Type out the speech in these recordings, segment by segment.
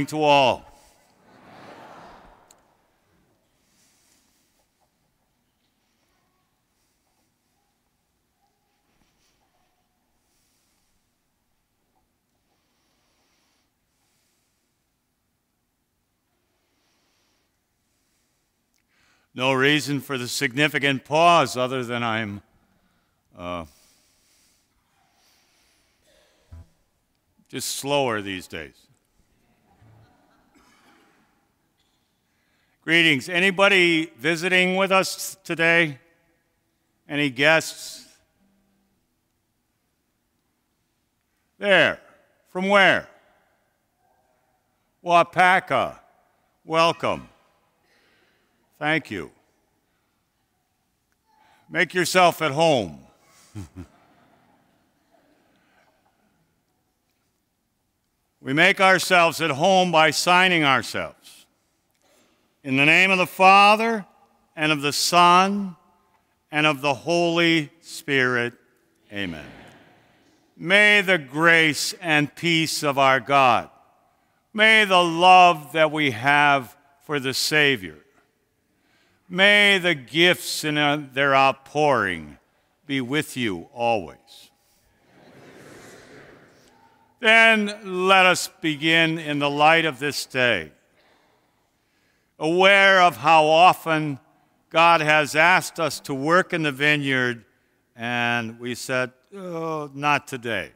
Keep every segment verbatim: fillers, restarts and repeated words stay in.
morning to all. No reason for the significant pause other than I'm uh, just slower these days. Greetings. Anybody visiting with us today? Any guests? There. From where? Wapaka. Welcome. Thank you. Make yourself at home. We make ourselves at home by signing ourselves. In the name of the Father, and of the Son, and of the Holy Spirit, amen. May the grace and peace of our God, may the love that we have for the Savior, may the gifts in their outpouring be with you always. Then let us begin in the light of this day, aware of how often God has asked us to work in the vineyard, and we said, oh, not today.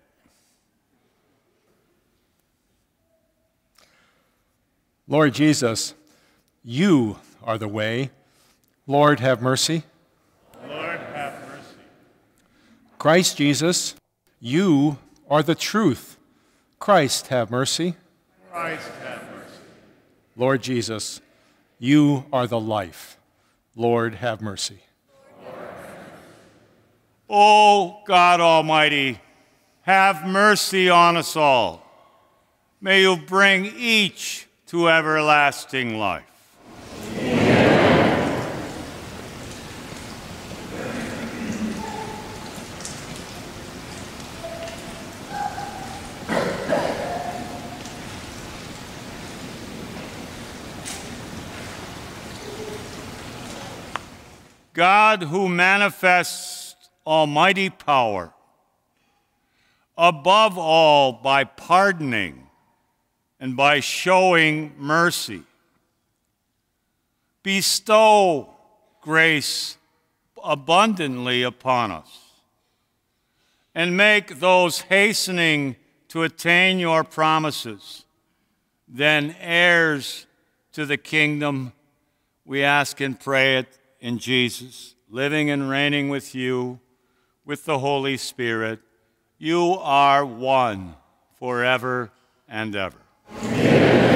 Lord Jesus, you are the way. Lord, have mercy. Lord, have mercy. Christ Jesus, you are the truth. Christ, have mercy. Christ, have mercy. Lord Jesus, you are the life. Lord, have mercy. Lord, have mercy. O God Almighty, have mercy on us all. May you bring each to everlasting life. God, who manifests almighty power, above all by pardoning and by showing mercy, bestow grace abundantly upon us, and make those hastening to attain your promises, then heirs to the kingdom. We ask and pray it in Jesus, living and reigning with you, with the Holy Spirit. You are one forever and ever. Amen.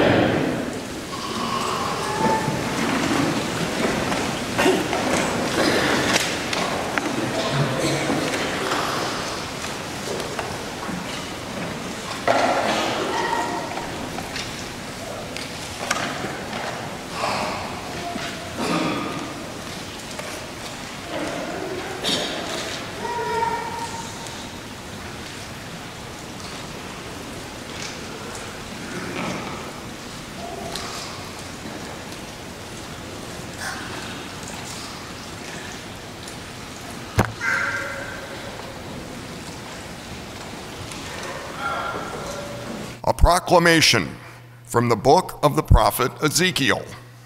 A proclamation from the book of the prophet Ezekiel.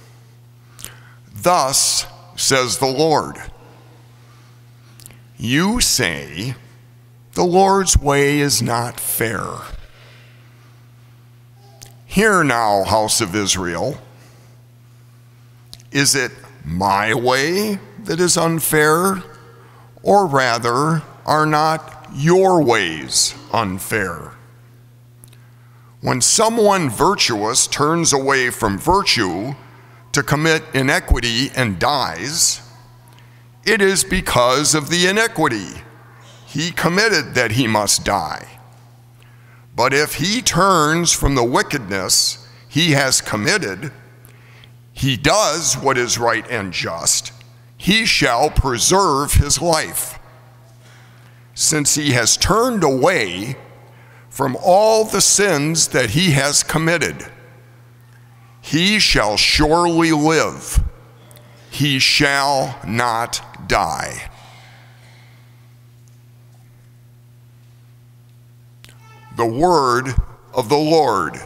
Thus says the Lord, you say, the Lord's way is not fair. Hear now, house of Israel. Is it my way that is unfair, or rather, are not your ways unfair? When someone virtuous turns away from virtue to commit iniquity and dies, it is because of the iniquity he committed that he must die. But if he turns from the wickedness he has committed, he does what is right and just, he shall preserve his life. Since he has turned away from all the sins that he has committed, he shall surely live. He shall not die. The word of the Lord.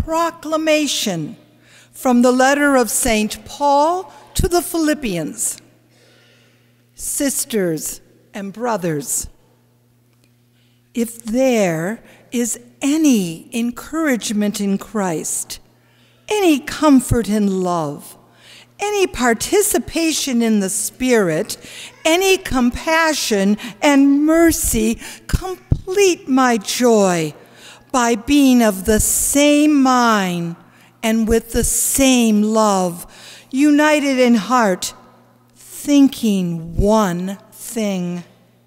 proclamation from the letter of Saint Paul to the Philippians. Sisters and brothers, if there is any encouragement in Christ, any comfort in love, any participation in the Spirit, any compassion and mercy, complete my joy by being of the same mind and with the same love, united in heart, thinking one thing.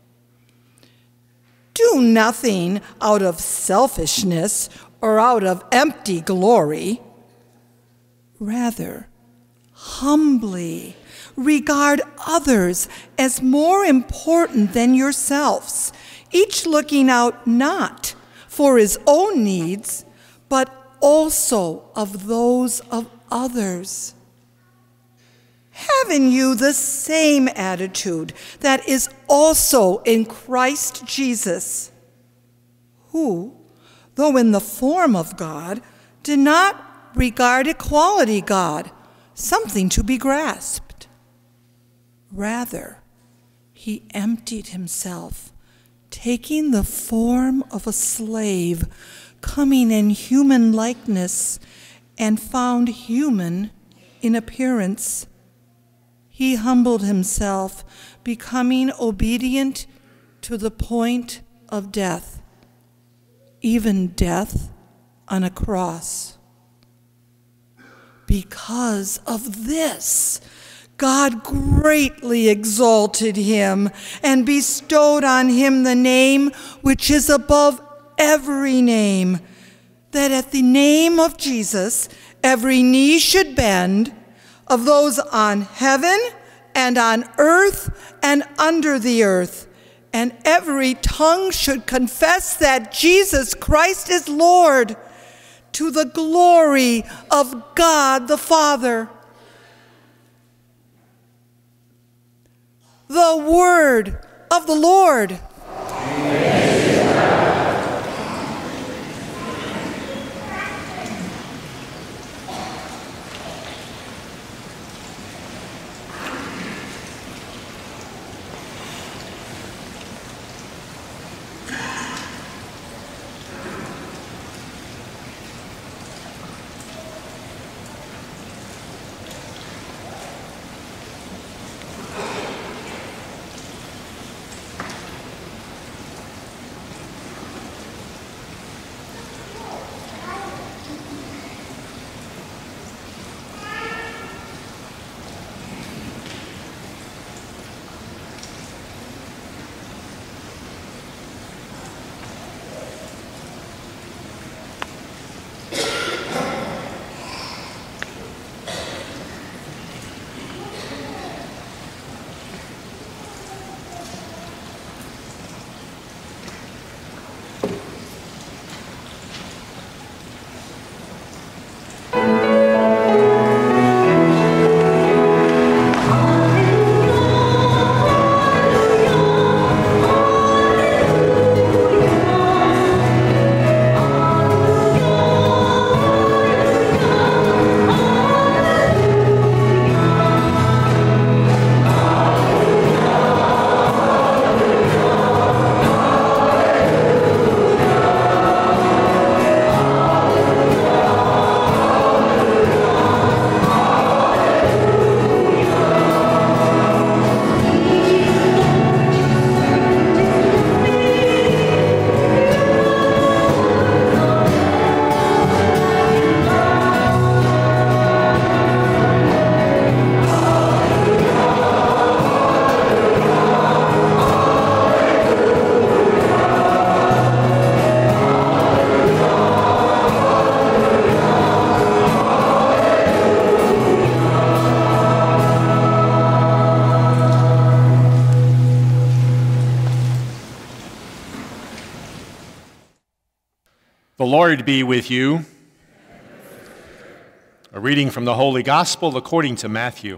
Do nothing out of selfishness or out of empty glory. Rather, humbly regard others as more important than yourselves, each looking out not for his own needs, but also of those of others. Having you the same attitude that is also in Christ Jesus, who, though in the form of God, did not regard equality God something to be grasped. Rather, he emptied himself, taking the form of a slave, coming in human likeness, and found human in appearance. He humbled himself, becoming obedient to the point of death, even death on a cross. Because of this, God greatly exalted him and bestowed on him the name which is above every name, that at the name of Jesus every knee should bend, of those on heaven and on earth and under the earth, and every tongue should confess that Jesus Christ is Lord, to the glory of God the Father. The word of the Lord. The Lord be with you. A reading from the Holy Gospel according to Matthew.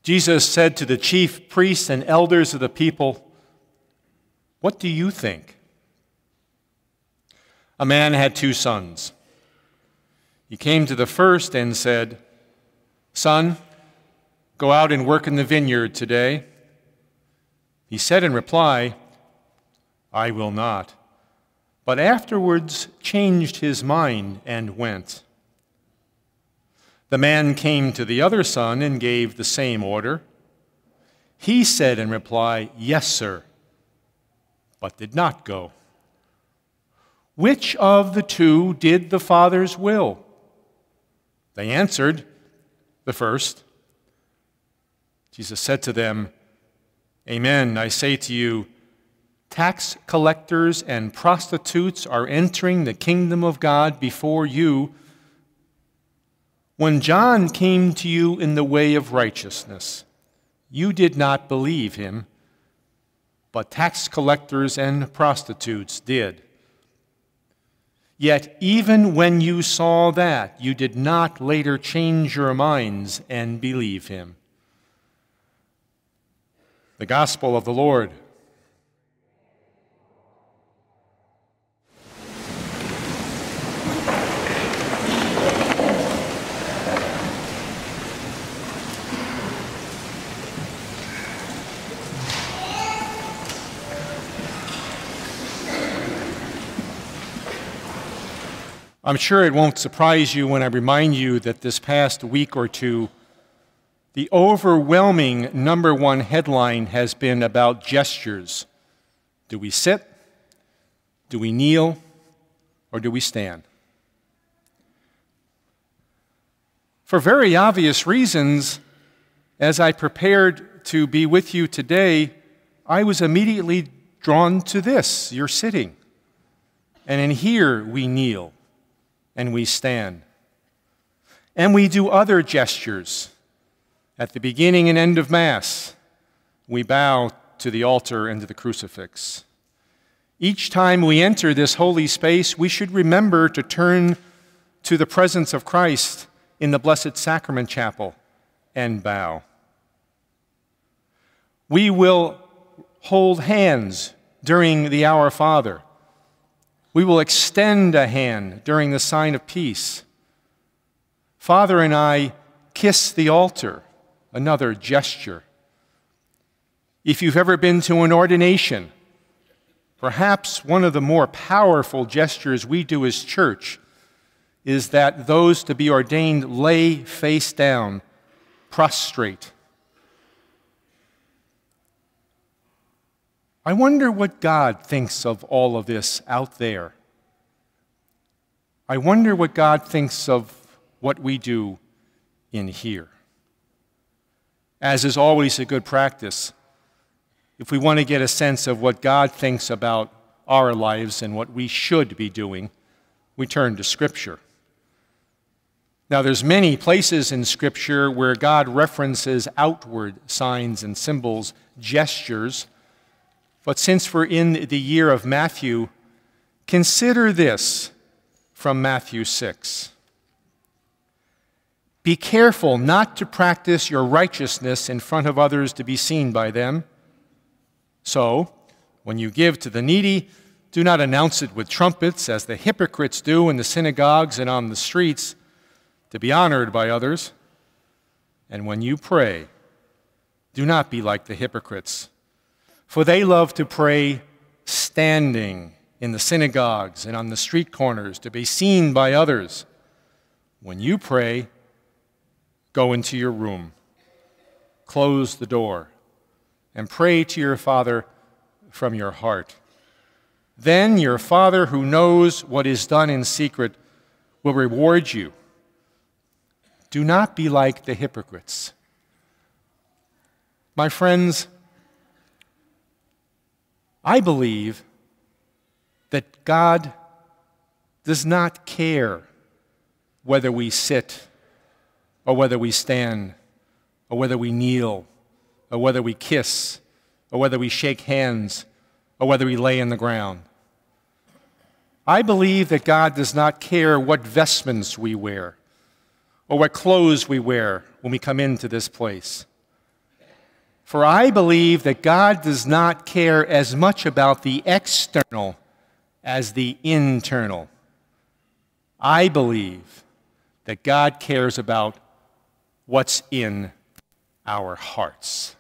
Jesus said to the chief priests and elders of the people, "What do you think?" A man had two sons. He came to the first and said, "Son, go out and work in the vineyard today." He said in reply, "I will not," but afterwards changed his mind and went. The man came to the other son and gave the same order. He said in reply, "Yes, sir," but did not go. Which of the two did the father's will? They answered, "The first." Jesus said to them, "Amen, I say to you, tax collectors and prostitutes are entering the kingdom of God before you. When John came to you in the way of righteousness, you did not believe him, but tax collectors and prostitutes did. Yet even when you saw that, you did not later change your minds and believe him." The Gospel of the Lord. I'm sure it won't surprise you when I remind you that this past week or two, the overwhelming number one headline has been about gestures. Do we sit? Do we kneel? Or do we stand? For very obvious reasons, as I prepared to be with you today, I was immediately drawn to this. You're sitting. And in here we kneel. And we stand. And we do other gestures. At the beginning and end of Mass, we bow to the altar and to the crucifix. Each time we enter this holy space, we should remember to turn to the presence of Christ in the Blessed Sacrament Chapel and bow. We will hold hands during the Our Father. We will extend a hand during the sign of peace. Father and I kiss the altar, another gesture. If you've ever been to an ordination, perhaps one of the more powerful gestures we do as church is that those to be ordained lay face down, prostrate. I wonder what God thinks of all of this out there. I wonder what God thinks of what we do in here. As is always a good practice, if we want to get a sense of what God thinks about our lives and what we should be doing, we turn to Scripture. Now, there's many places in Scripture where God references outward signs and symbols, gestures. But since we're in the year of Matthew, consider this from Matthew six. Be careful not to practice your righteousness in front of others to be seen by them. So, when you give to the needy, do not announce it with trumpets, as the hypocrites do in the synagogues and on the streets, to be honored by others. And when you pray, do not be like the hypocrites, for they love to pray standing in the synagogues and on the street corners to be seen by others. When you pray, go into your room, close the door, and pray to your Father from your heart. Then your Father, who knows what is done in secret, will reward you. Do not be like the hypocrites. My friends, I believe that God does not care whether we sit or whether we stand or whether we kneel or whether we kiss or whether we shake hands or whether we lay on the ground. I believe that God does not care what vestments we wear or what clothes we wear when we come into this place. For I believe that God does not care as much about the external as the internal. I believe that God cares about what's in our hearts.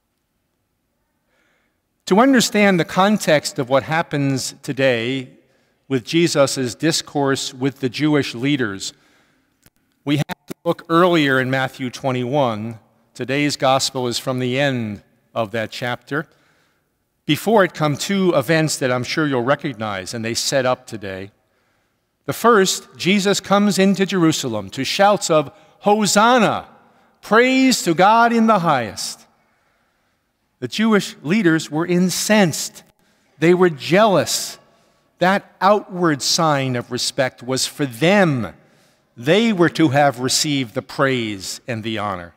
To understand the context of what happens today with Jesus' discourse with the Jewish leaders, we have to look earlier in Matthew twenty-one. Today's gospel is from the end of that chapter. Before it come two events that I'm sure you'll recognize, and they set up today. The first, Jesus comes into Jerusalem to shouts of Hosanna, praise to God in the highest. The Jewish leaders were incensed. They were jealous. That outward sign of respect was for them. They were to have received the praise and the honor.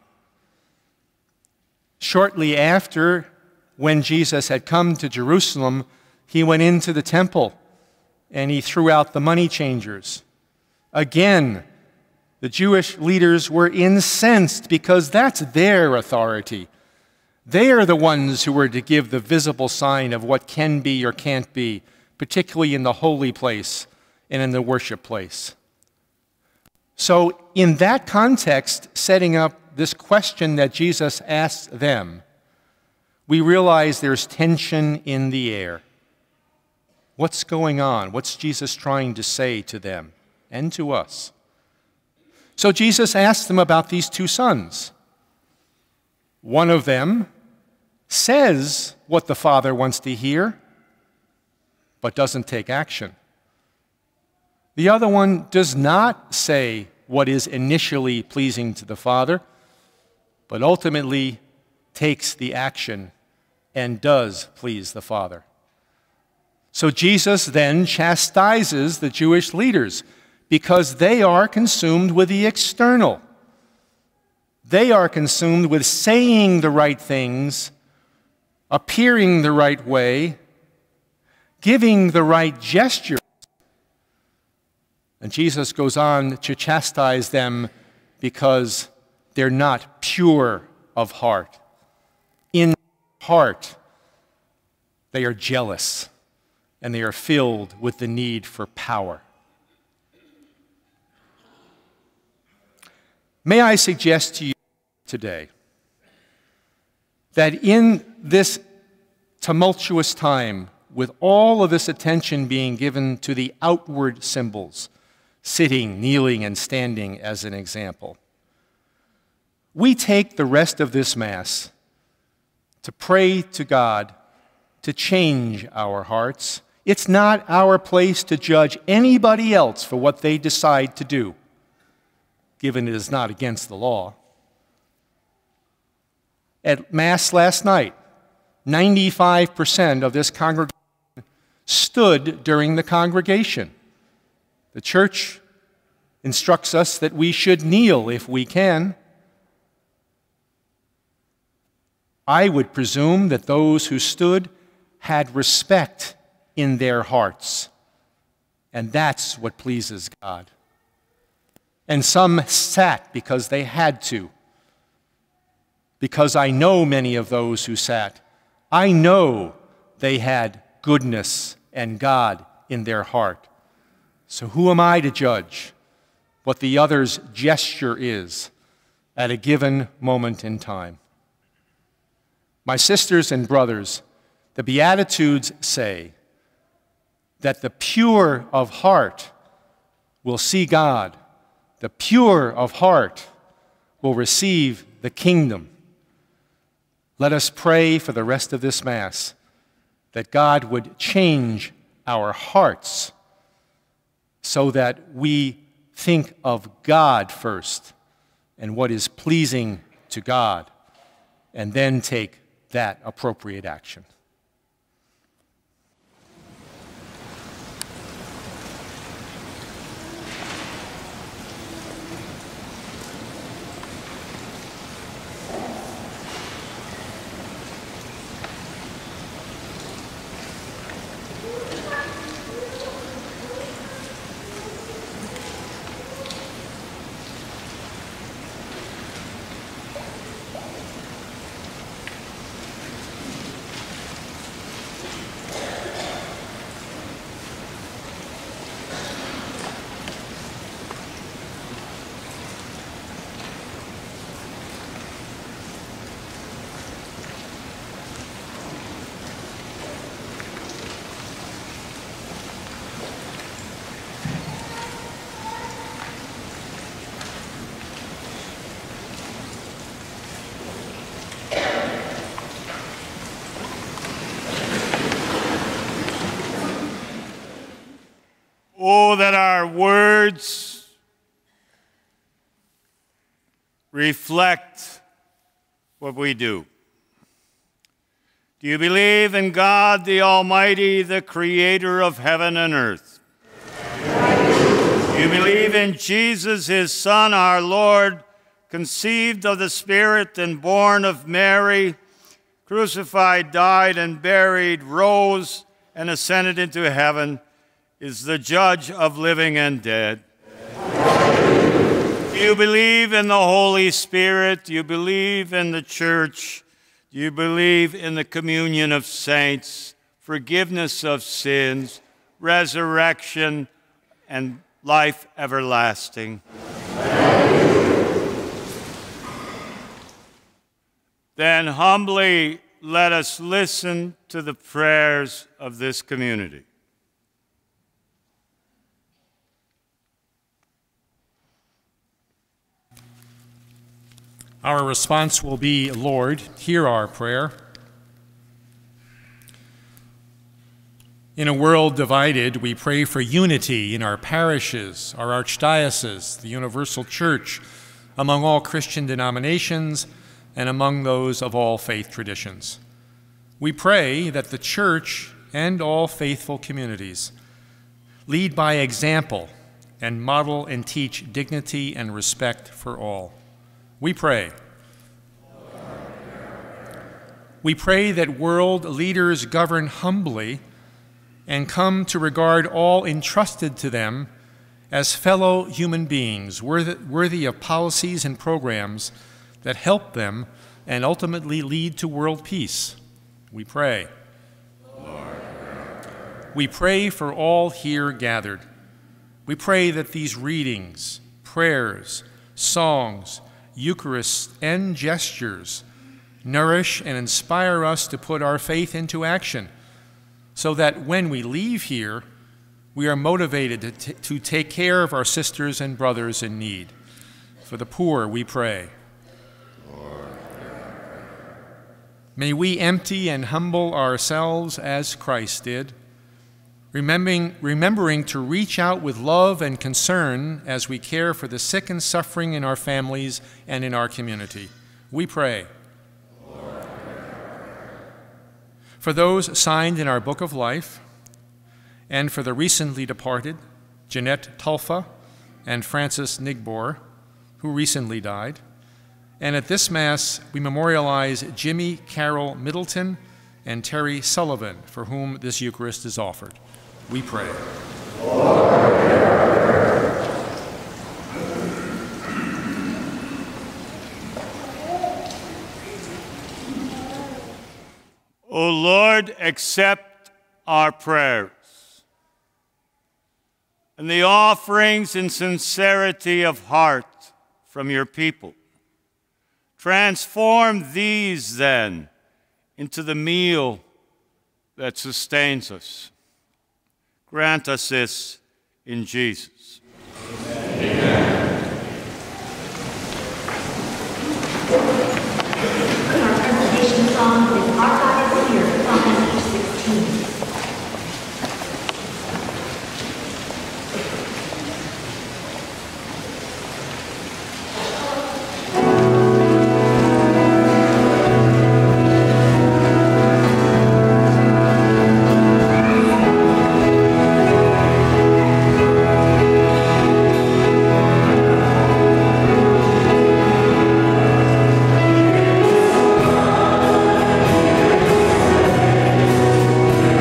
Shortly after, when Jesus had come to Jerusalem, he went into the temple and he threw out the money changers. Again, the Jewish leaders were incensed because that's their authority. They are the ones who were to give the visible sign of what can be or can't be, particularly in the holy place and in the worship place. So in that context, setting up this question that Jesus asks them, we realize there's tension in the air. What's going on? What's Jesus trying to say to them and to us? So Jesus asks them about these two sons. One of them says what the Father wants to hear, but doesn't take action. The other one does not say what is initially pleasing to the Father, but ultimately takes the action and does please the Father. So Jesus then chastises the Jewish leaders because they are consumed with the external. They are consumed with saying the right things, appearing the right way, giving the right gesture. And Jesus goes on to chastise them because they're not pure of heart. In heart, they are jealous and they are filled with the need for power. May I suggest to you today that in this tumultuous time, with all of this attention being given to the outward symbols, sitting, kneeling, and standing as an example, we take the rest of this Mass to pray to God to change our hearts. It's not our place to judge anybody else for what they decide to do, given it is not against the law. At Mass last night, ninety-five percent of this congregation stood during the congregation. The Church instructs us that we should kneel if we can. I would presume that those who stood had respect in their hearts, and that's what pleases God. And some sat because they had to, because I know many of those who sat. I know they had goodness and God in their heart. So who am I to judge what the other's gesture is at a given moment in time? My sisters and brothers, the Beatitudes say that the pure of heart will see God. The pure of heart will receive the kingdom. Let us pray for the rest of this Mass that God would change our hearts so that we think of God first and what is pleasing to God, and then take that appropriate action. words reflect what we do. Do you believe in God the Almighty, the creator of heaven and earth? Do you believe in Jesus, his Son, our Lord, conceived of the Spirit and born of Mary, crucified, died, and buried, rose, and ascended into heaven, is the judge of living and dead? Do you believe in the Holy Spirit? Do you believe in the church? Do you believe in the communion of saints, forgiveness of sins, resurrection, and life everlasting? Then humbly let us listen to the prayers of this community. Our response will be, Lord, hear our prayer. In a world divided, we pray for unity in our parishes, our archdiocese, the universal church, among all Christian denominations, and among those of all faith traditions. We pray that the church and all faithful communities lead by example and model and teach dignity and respect for all. We pray. We pray that world leaders govern humbly and come to regard all entrusted to them as fellow human beings, worthy, worthy of policies and programs that help them and ultimately lead to world peace. We pray. Lord. We pray for all here gathered. We pray that these readings, prayers, songs, Eucharist, and gestures nourish and inspire us to put our faith into action, so that when we leave here, we are motivated to, t to take care of our sisters and brothers in need. For the poor, we pray. Lord. May we empty and humble ourselves as Christ did, remembering, remembering to reach out with love and concern as we care for the sick and suffering in our families and in our community. We pray. Lord. For those signed in our Book of Life, and for the recently departed Jeanette Tulfa and Francis Nigbor, who recently died. And at this Mass, we memorialize Jimmy Carroll Middleton and Terry Sullivan, for whom this Eucharist is offered. We pray. O Lord, accept our prayers and the offerings in sincerity of heart from your people. Transform these, then, into the meal that sustains us. Grant us this in Jesus. Amen. Our presentation song is Our God is Here, on page sixteen. Thank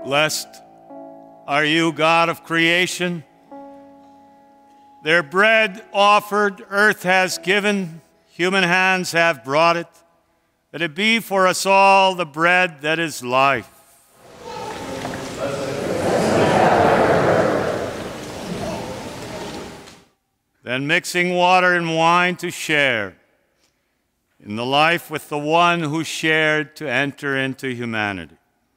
Blessed are you, God of creation. Their bread offered, earth has given, human hands have brought it, that it be for us all the bread that is life. Then mixing water and wine to share in the life with the one who shared to enter into humanity.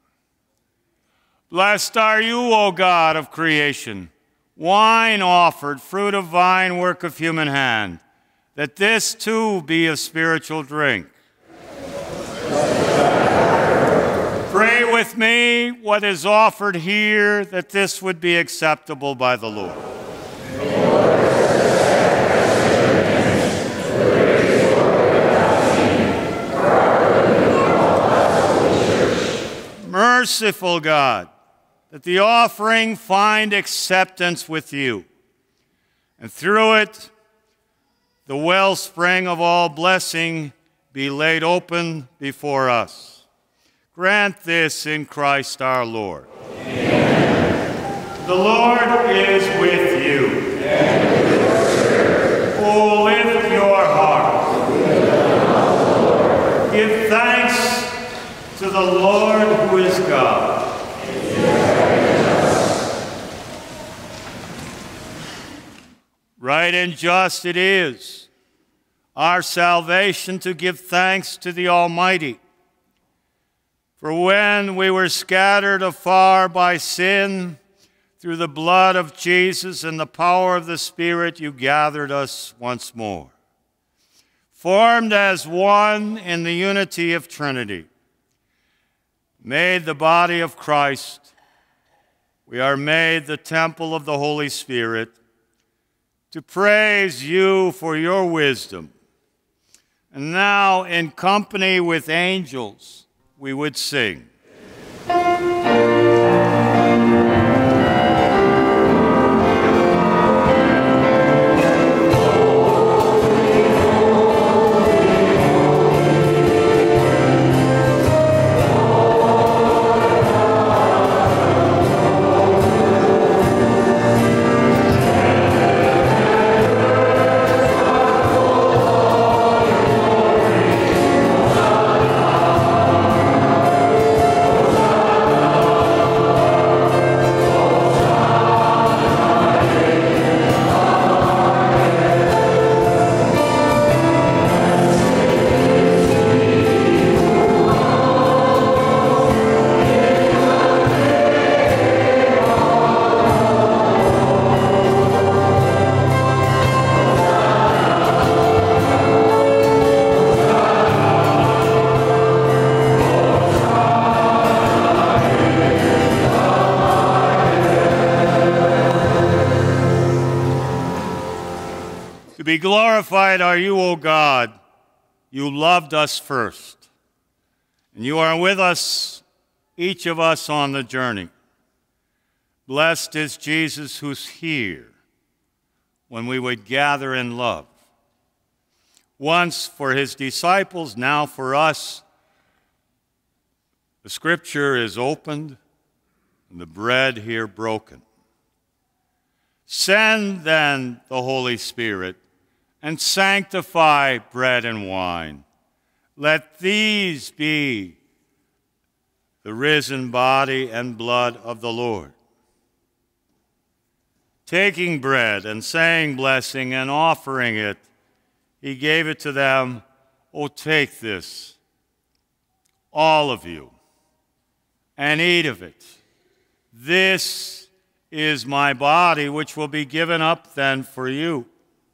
Blessed are you, O God of creation, wine offered, fruit of vine, work of human hand, that this too be a spiritual drink. Pray with me what is offered here, that this would be acceptable by the Lord. Merciful God, that the offering find acceptance with you, and through it the wellspring of all blessing be laid open before us. Grant this in Christ our Lord. Amen. The Lord is with you. And with your spirit. Oh, lift your heart. Give thanks to the Lord who is God. Right and just it is, our salvation, to give thanks to the Almighty. For when we were scattered afar by sin, through the blood of Jesus and the power of the Spirit, you gathered us once more. Formed as one in the unity of Trinity, made the body of Christ, we are made the temple of the Holy Spirit, to praise you for your wisdom. And now, in company with angels, we would sing. Be glorified are you, O God. You loved us first, and you are with us, each of us, on the journey. Blessed is Jesus who's here when we would gather in love. Once for his disciples, now for us, the scripture is opened and the bread here broken. Send then the Holy Spirit and sanctify bread and wine. Let these be the risen body and blood of the Lord. Taking bread and saying blessing and offering it, he gave it to them. Oh, take this, all of you, and eat of it. This is my body, which will be given up then for you.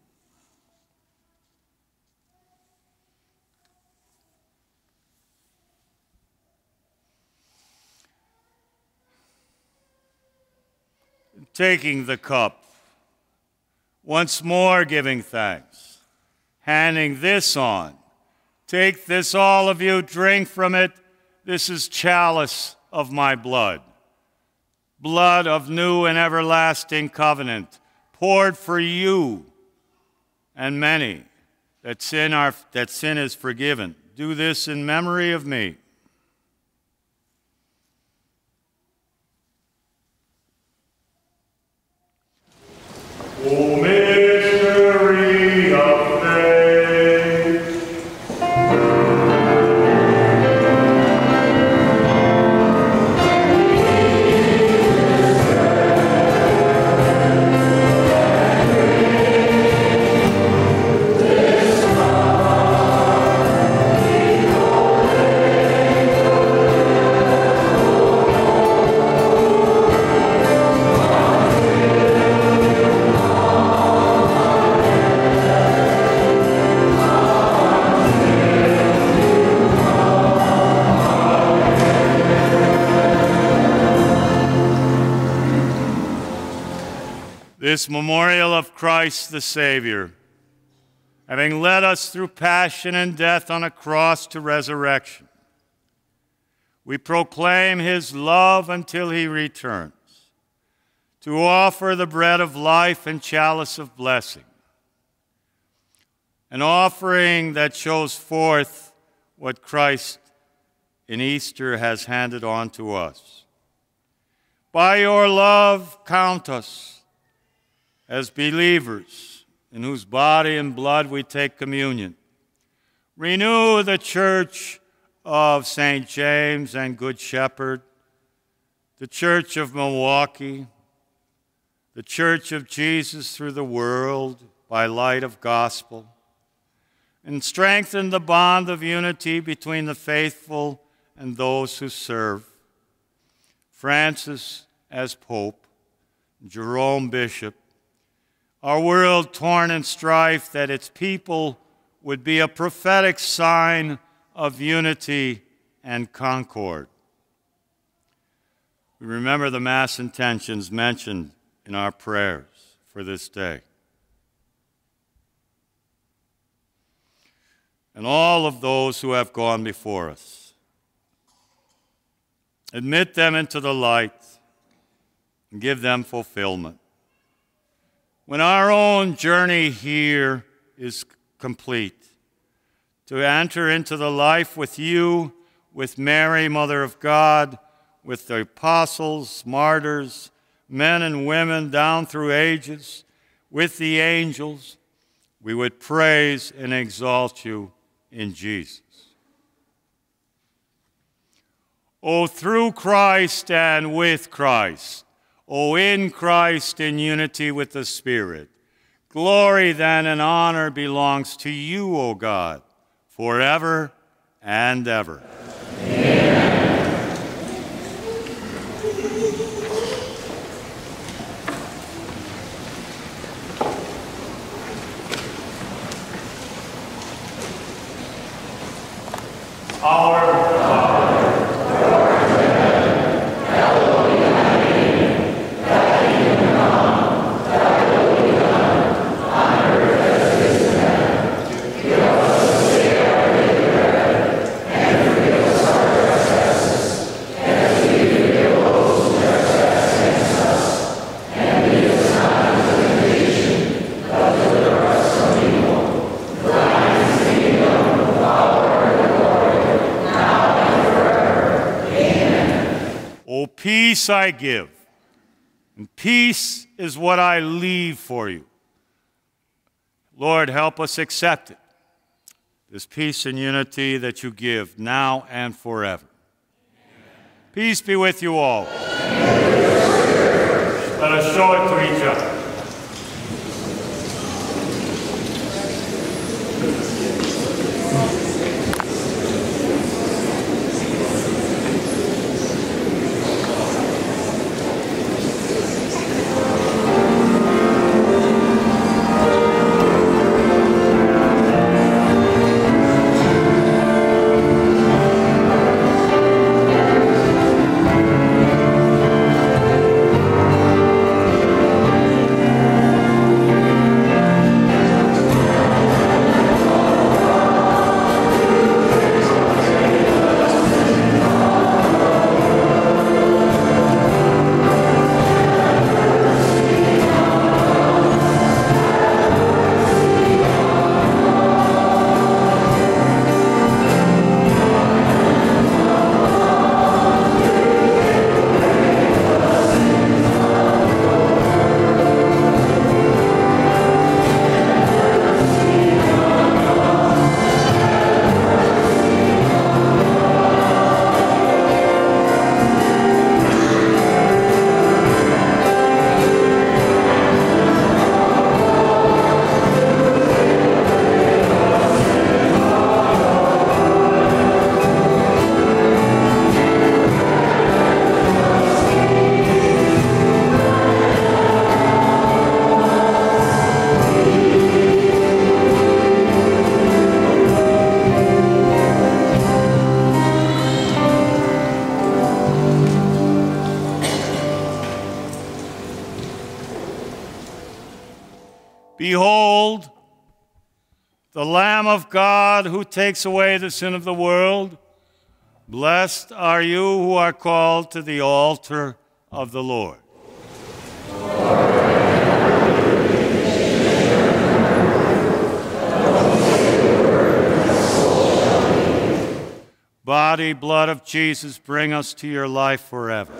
Taking the cup, once more giving thanks, handing this on. Take this, all of you, drink from it. This is chalice of my blood, blood of new and everlasting covenant, poured for you and many, that sin, are, that sin is forgiven. Do this in memory of me. This memorial of Christ the Savior, having led us through passion and death on a cross to resurrection, we proclaim his love until he returns, to offer the bread of life and chalice of blessing, an offering that shows forth what Christ in Easter has handed on to us. By your love, count us as believers in whose body and blood we take communion. Renew the Church of Saint James and Good Shepherd, the Church of Milwaukee, the Church of Jesus through the world by light of gospel, and strengthen the bond of unity between the faithful and those who serve. Francis as Pope, Jerome Bishop, our world torn in strife, that its people would be a prophetic sign of unity and concord. We remember the Mass intentions mentioned in our prayers for this day. And all of those who have gone before us. Admit them into the light and give them fulfillment. When our own journey here is complete, to enter into the life with you, with Mary, Mother of God, with the apostles, martyrs, men and women down through ages, with the angels, we would praise and exalt you in Jesus. O through Christ and with Christ, O in Christ in unity with the Spirit, glory then and honor belongs to you, O God, forever and ever. Amen. Our Father, who art in heaven, hallowed be thy name. Thy kingdom come, thy will be done, on earth as it is in heaven. Give us this day our daily bread, and forgive us our trespasses, as we forgive those who trespass against us. And lead us not into temptation, but deliver us from evil. For thine is the kingdom, the power, and the glory, now and forever. Amen. O peace I give, and peace is what I leave for you. Lord, help us accept it, this peace and unity that you give now and forever. Amen. Peace be with you all. Let us show it to each other. Behold, the Lamb of God who takes away the sin of the world. Blessed are you who are called to the altar of the Lord. Body, blood of Jesus, bring us to your life forever.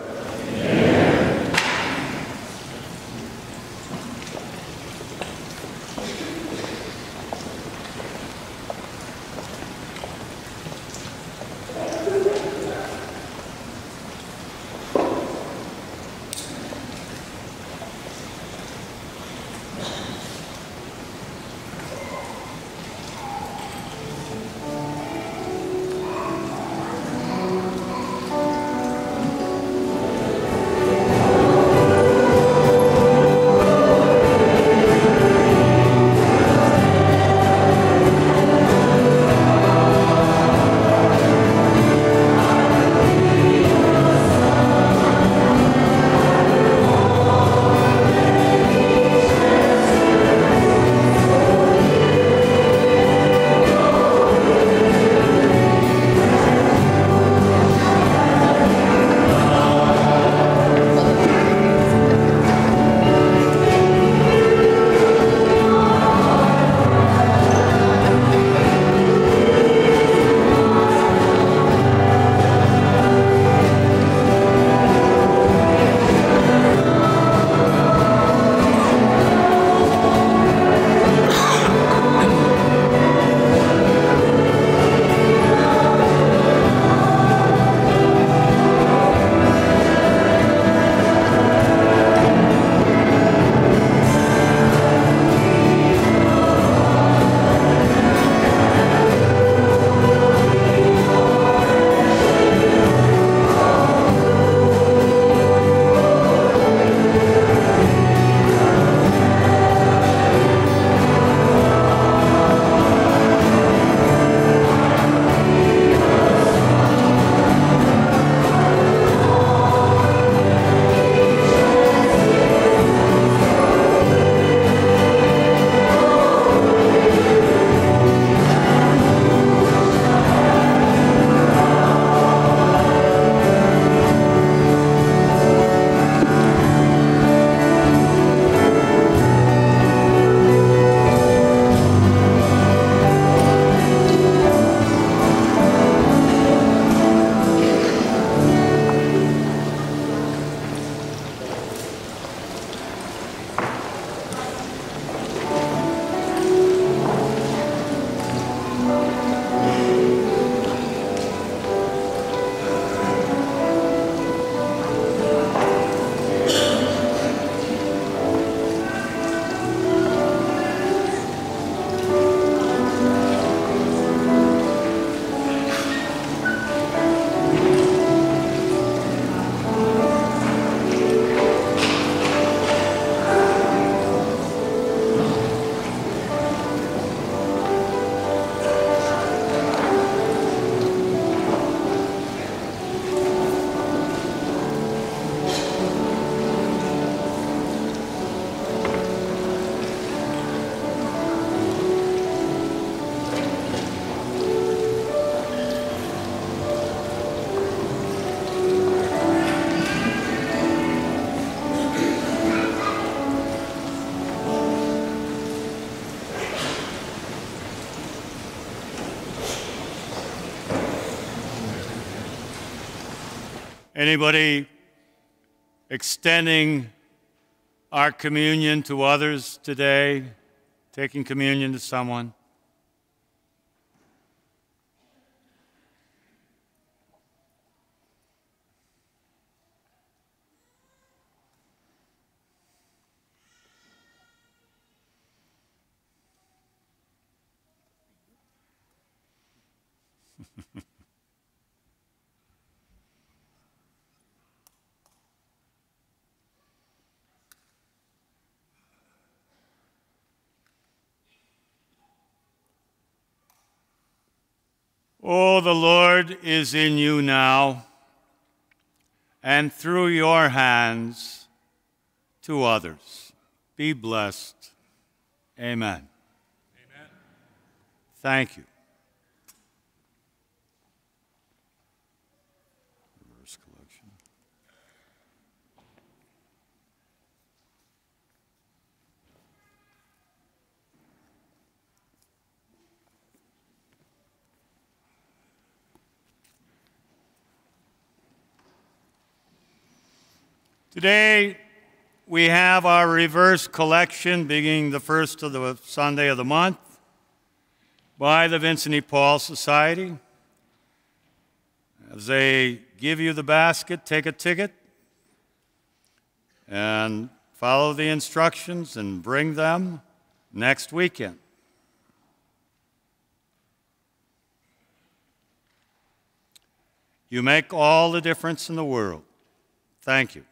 Anybody extending our communion to others today, taking communion to someone? Oh, the Lord is in you now, and through your hands to others. Be blessed. Amen. Amen. Thank you. Reverse collection. Today, we have our reverse collection beginning the first of the Sunday of the month by the Vincent E. Paul Society. As they give you the basket, take a ticket and follow the instructions and bring them next weekend. You make all the difference in the world. Thank you.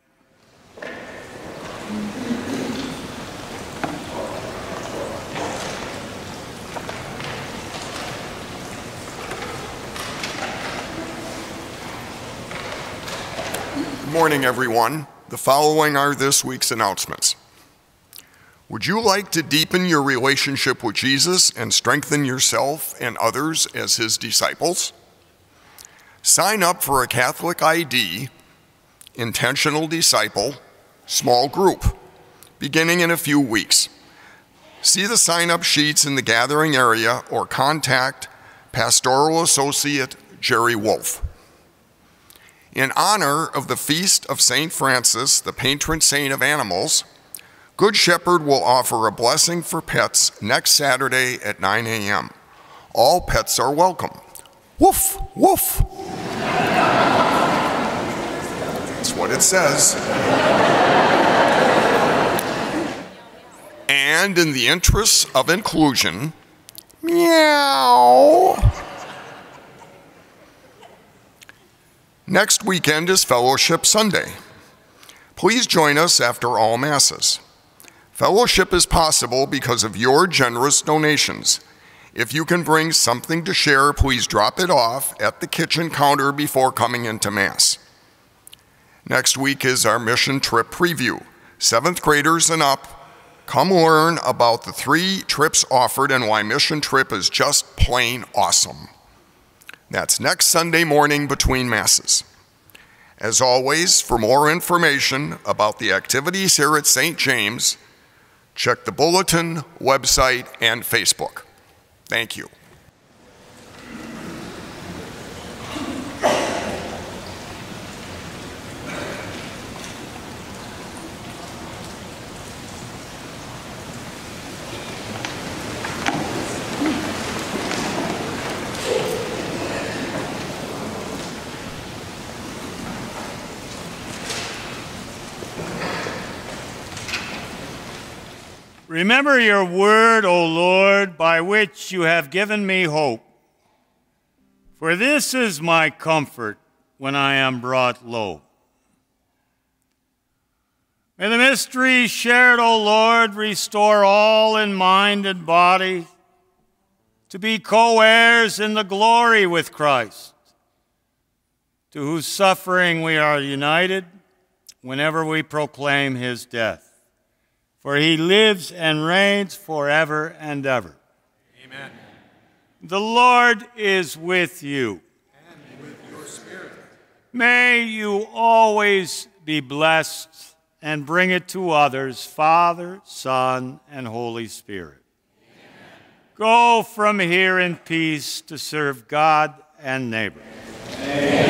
Good morning, everyone. The following are this week's announcements. Would you like to deepen your relationship with Jesus and strengthen yourself and others as his disciples? Sign up for a Catholic I D, Intentional Disciple, small group, beginning in a few weeks. See the sign-up sheets in the gathering area or contact Pastoral Associate Jerry Wolf. In honor of the feast of Saint Francis, the patron saint of animals, Good Shepherd will offer a blessing for pets next Saturday at nine a m All pets are welcome. Woof, woof. That's what it says. And in the interests of inclusion, meow. Next weekend is Fellowship Sunday. Please join us after all Masses. Fellowship is possible because of your generous donations. If you can bring something to share, please drop it off at the kitchen counter before coming into Mass. Next week is our mission trip preview. Seventh graders and up, come learn about the three trips offered and why mission trip is just plain awesome. That's next Sunday morning between Masses. As always, for more information about the activities here at Saint James, check the bulletin, website, and Facebook. Thank you. Remember your word, O Lord, by which you have given me hope. For this is my comfort when I am brought low. May the mystery shared, O Lord, restore all in mind and body to be co-heirs in the glory with Christ, to whose suffering we are united whenever we proclaim his death. For he lives and reigns forever and ever. Amen. The Lord is with you. And with your spirit. May you always be blessed and bring it to others, Father, Son, and Holy Spirit. Amen. Go from here in peace to serve God and neighbor. Amen.